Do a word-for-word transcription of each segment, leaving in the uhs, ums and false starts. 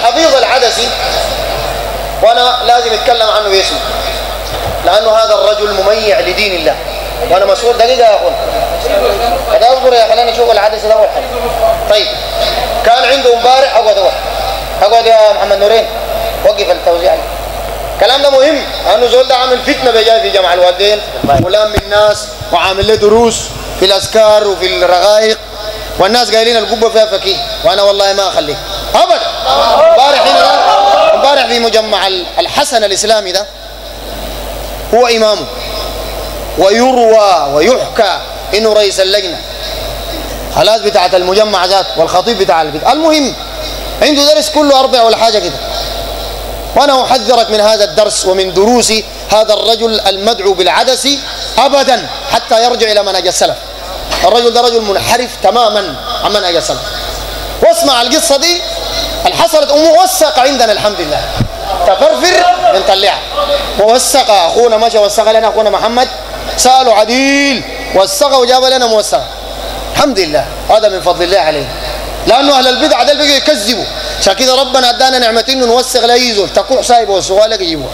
الحفيظ العدسي، وأنا لازم أتكلم عنه باسمه لأنه هذا الرجل مميع لدين الله، وأنا مسؤول دقيقة يا أخوان كده أصبر يا خلينا نشوف العدسي ده أول حاجة. طيب كان عنده امبارح أقعد أقعد أقعد يا محمد نورين وقف التوزيع. الكلام ده مهم لأنه زول ده عامل فتنة بجاي في جمع الوالدين ولام الناس وعامل له دروس في الأذكار وفي الرغائق، والناس قايلين القبة فيها فكيه، وأنا والله ما أخليه أبدا. امبارح هنا امبارح في مجمع الحسن الإسلامي ده هو إمامه، ويروى ويحكى إنه رئيس اللجنة خلاص بتاعة المجمع ذات والخطيب بتاع البيت. المهم عنده درس كله أربع ولا حاجة كده، وأنا أحذرك من هذا الدرس ومن دروس هذا الرجل المدعو بالعدسي أبدا حتى يرجع إلى منهج السلف. الرجل ده رجل منحرف تماما عن منهج السلف. واسمع القصة دي اللي حصلت وموثقة عندنا الحمد لله، تفرفر نطلعها موثقة. أخونا ماشي وثقها لنا أخونا محمد، سألوا عديل وثقها وجاب لنا موثقة الحمد لله، هذا من فضل الله عليه، لأنه أهل البدع ده بيجوا يكذبوا. عشان كده ربنا ادانا نعمتين انه نوثق لا يزول تكوح سايبه والسؤال لك يجيبوها.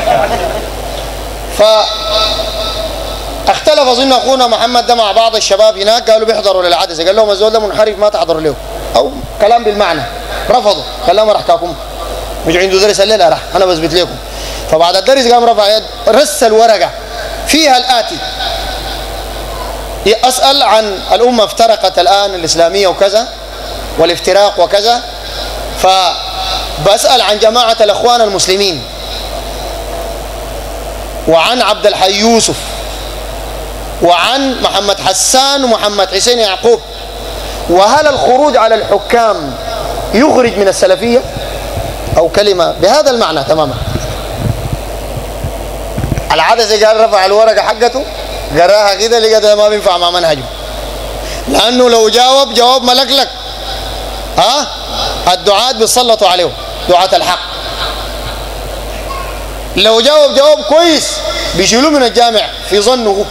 ف اختلف اظن اخونا محمد ده مع بعض الشباب هناك، قالوا بيحضروا للعدسه، قال لهم الزول ده منحرف ما تحضروا له، او كلام بالمعنى رفضوا، قال لهم راح تاكم مش عنده درس الليله راح انا بثبت لكم. فبعد الدرس قام رفع يد رسل ورقه فيها الاتي: اسال عن الامه افترقت الان الاسلاميه وكذا والافتراق وكذا، فبسأل عن جماعة الأخوان المسلمين وعن عبد الحي يوسف وعن محمد حسان ومحمد حسين يعقوب، وهل الخروج على الحكام يخرج من السلفية أو كلمة بهذا المعنى تماما. العدسي قال رفع الورقة حقته قراها كده لقى ده ما بينفع مع منهجه، لأنه لو جاوب جواب ملكلك ها الدعاة بيسلطوا عليه دعاة الحق، لو جاوب جواب كويس بيشيلوه من الجامع في ظنه.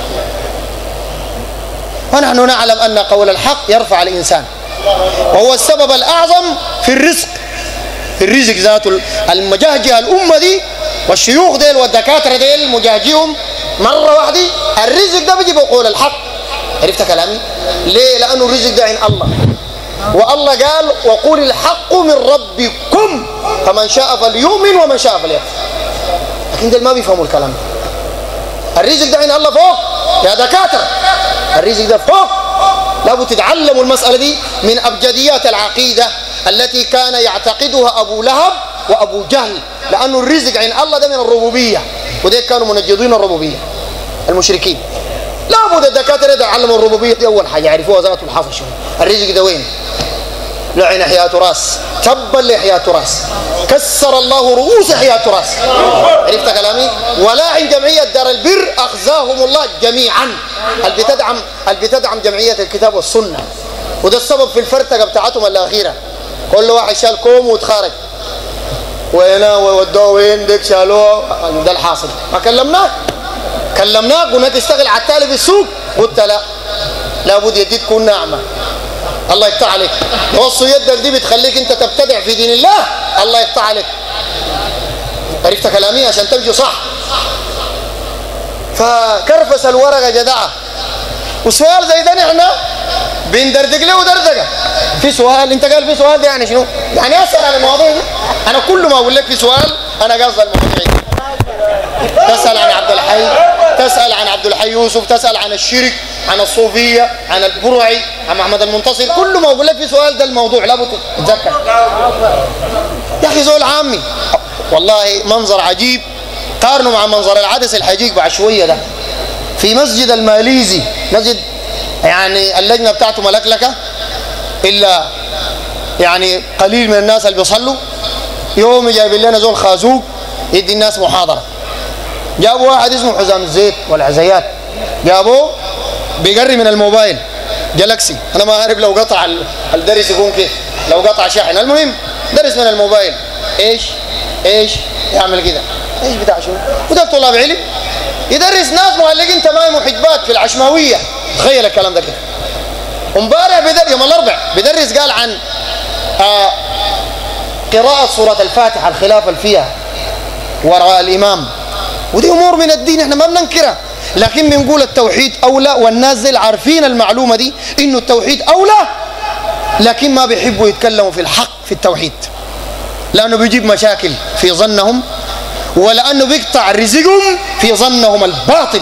ونحن نعلم أن قول الحق يرفع الإنسان، وهو السبب الأعظم في الرزق، في الرزق ذاته. المجاهجة الأمة دي والشيوخ ديل والدكاترة ديل مجاهجيهم مرة واحدة، الرزق ده بيجي بقول الحق. عرفت كلامي؟ ليه؟ لأنه الرزق ده عند الله، والله قال وقول الحق من ربكم فمن شاء فليؤمن ومن شاء فليكفر. لكن دول ما بيفهموا الكلام ده. الرزق ده عند الله فوق يا دكاتره، الرزق ده فوق. لابد تتعلموا المسألة دي من أبجديات العقيدة التي كان يعتقدها أبو لهب وأبو جهل، لأنه الرزق عند الله ده من الربوبية، وديك كانوا منجدين الربوبية المشركين. لابد الدكاتره يتعلموا الربوبيه دي اول حاجه يعرفوها ذاتهم الحافظ شنو الرزق ده وين. لعن حياة راس، تبا لحياة راس، كسر الله رؤوس حياة راس. عرفت كلامي؟ ولعن جمعيه دار البر اخزاهم الله جميعا، اللي بتدعم اللي بتدعم جمعيه الكتاب والسنه، وده السبب في الفرتقه بتاعتهم الاخيره. كل واحد شال كوم وتخارج، وهنا ودوه وين ديك شالوه، ده الحاصل. ما كلمناك كلمناك قلنا تشتغل على التالي في السوق، قلت لا، لابد يدي تكون ناعمه. الله يقطع عليك، توصل يدك دي بتخليك انت تبتدع في دين الله، الله يقطع عليك. عرفت كلامي؟ عشان تمشي صح. فكرفس الورقه جدعه، وسؤال زي ده نحن بندردق له دردقه. في سؤال انت قال في سؤال ده يعني شنو؟ يعني اسال عن المواضيع دي. انا كل ما اقول لك في سؤال انا قصد المواضيع دي. تسال عن عبد الحي، تسال عن عبد الحي يوسف، تسال عن الشرك، عن الصوفيه، عن البرعي، عن محمد المنتصر. كل ما اقول لك في سؤال ده الموضوع لابد تتذكر. يا اخي زول عامي والله منظر عجيب، قارنه مع منظر العدس الحجيج بعد شويه ده في مسجد الماليزي، مسجد يعني اللجنه بتاعته ملكلكه الا يعني قليل من الناس اللي بيصلوا. يوم جايب لنا زول خازوق يدي الناس محاضره، جابوا واحد اسمه حزام الزيت والعزيات، جابوه بيقري من الموبايل جالكسي، انا ما اعرف لو قطع الدرس يكون كيف، لو قطع شاحن، المهم درس من الموبايل. ايش ايش يعمل كده؟ ايش بتاع شنو؟ وده طلاب علم يدرس ناس معلقين تمام وحجبات في العشماويه. تخيل الكلام ده كده. امبارح بدر يوم الاربع بدرس قال عن آه قراءة سورة الفاتحة الخلاف اللي فيها وراء الإمام، ودي أمور من الدين احنا ما بننكرها، لكن بنقول التوحيد أولى، والناس دي عارفين المعلومة دي إنه التوحيد أولى، لكن ما بيحبوا يتكلموا في الحق في التوحيد، لأنه بيجيب مشاكل في ظنهم، ولأنه بيقطع رزقهم في ظنهم الباطل.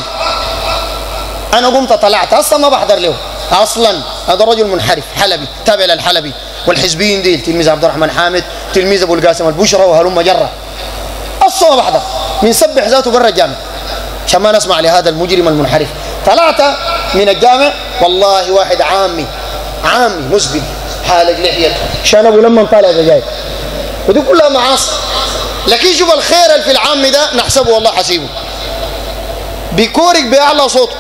أنا قمت طلعت أصلا ما بحضر له أصلا، هذا رجل منحرف حلبي تابع للحلبي والحزبيين دي، تلميذ عبد الرحمن حامد، تلميذ أبو القاسم البشرى وهلم جرة، أصلا ما بحضر، بنسبح ذاته برا الجامع عشان ما نسمع لهذا المجرم المنحرف. طلعت من الجامع والله واحد عامي عامي مسبل حالق لحيته شنبه لما طالع دجاج، ودي كلها معاصي. لكن شوف الخير اللي في العام ده نحسبه والله حسيبه، بيكورك بأعلى صوته،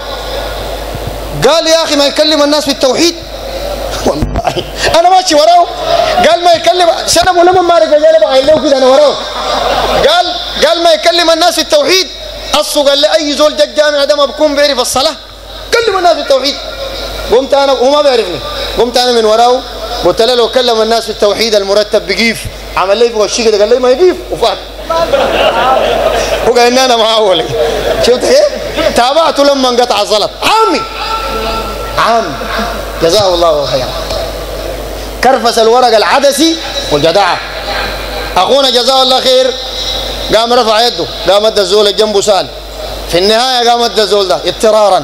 قال يا أخي ما يكلم الناس في التوحيد والله أنا ماشي وراه، قال ما يكلم شنبه لما ما رجع جاي بقى له كده أنا وراه، قال قال ما يكلم الناس في التوحيد. أصله قال لي أي زول جا الجامع ده ما بكون بيعرف الصلاة، كلم الناس في التوحيد. قمت أنا هو ما بيعرفني، قمت أنا من وراه قلت له لو كلم الناس في التوحيد المرتب بقيف، عمل لي فوق الشيء كده قال لي ما يقيف وفات وقال إن أنا معاه ولا شفت إيه؟ تابعته لما انقطع الزلط. عامي عامي جزاه الله خيرا، كرفس الورق العدسي والجداعة. أخونا جزاه الله خير قام رفع يده، قام ادى الزول اللي جنبه سال، في النهاية قام ادى الزول ده اضطرارا،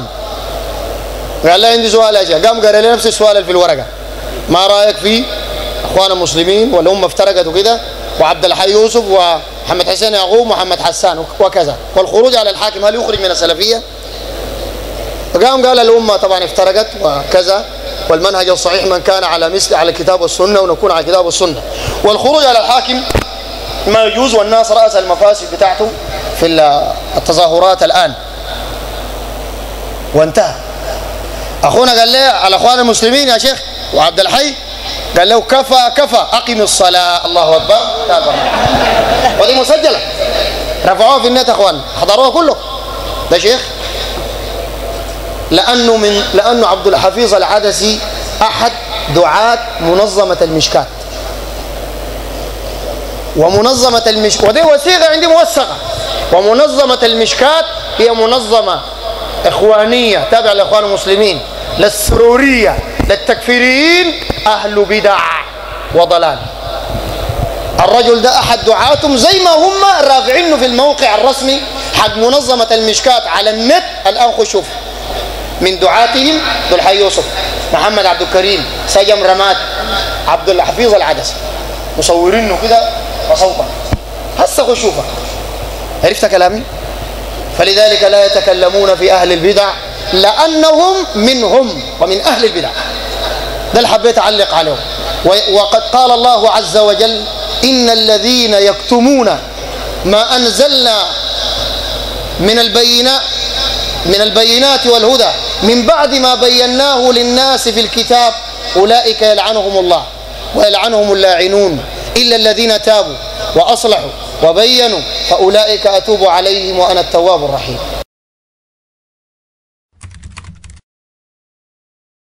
قال له عندي سؤال يا شيخ، قام قال لي نفس السؤال اللي في الورقة، ما رأيك في أخوان المسلمين والأمة افترقت وكده، وعبد الحي يوسف ومحمد حسين يعقوب ومحمد حسان وكذا، والخروج على الحاكم هل يخرج من السلفية؟ فقام قال الأمة طبعا افترقت وكذا، والمنهج الصحيح من كان على مثل على الكتاب والسنة، ونكون على الكتاب والسنة، والخروج على الحاكم ما يجوز، والناس رأس المفاسد بتاعته في التظاهرات الآن، وانتهى. أخونا قال لي على أخوان المسلمين يا شيخ وعبد الحي، قال له كفى كفى أقم الصلاة، الله أكبر، ودي مسجلة رفعوها في النت أخوان حضروها كله، ده شيخ لأنه من لأنه عبد الحفيظ العدسي أحد دعاة منظمة المشكات، ومنظمة المشكات ودي وثيقة عندي موثقة، ومنظمة المشكات هي منظمة إخوانية تابعة للإخوان المسلمين، للسرورية، للتكفيريين، أهل بدع وضلال. الرجل ده أحد دعاتهم زي ما هم رافعينه في الموقع الرسمي حق منظمة المشكات على النت الآن. خشوف من دعاتهم عبد الحي يوسف، محمد عبد الكريم، سجم رماد، عبد الحفيظ العدسي، مصورينه كده وصوتا، هسه خشوفه. عرفت كلامي؟ فلذلك لا يتكلمون في أهل البدع لأنهم منهم ومن أهل البدع. ده اللي حبيت أعلق عليه. وقد قال الله عز وجل إن الذين يكتمون ما أنزلنا من البينات من البينات والهدى من بعد ما بيناه للناس في الكتاب أولئك يلعنهم الله ويلعنهم اللاعنون إلا الذين تابوا وأصلحوا وبينوا فأولئك أتوب عليهم وأنا التواب الرحيم.